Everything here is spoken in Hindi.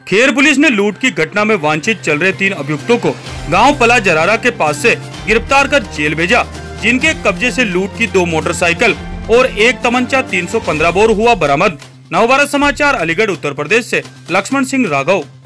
खेर पुलिस ने लूट की घटना में वांछित चल रहे 3 अभियुक्तों को गांव पला जरारा के पास से गिरफ्तार कर जेल भेजा, जिनके कब्जे से लूट की 2 मोटरसाइकिल और 1 तमंचा 315 बोर हुआ बरामद। नवभारत समाचार, अलीगढ़, उत्तर प्रदेश से लक्ष्मण सिंह राघव।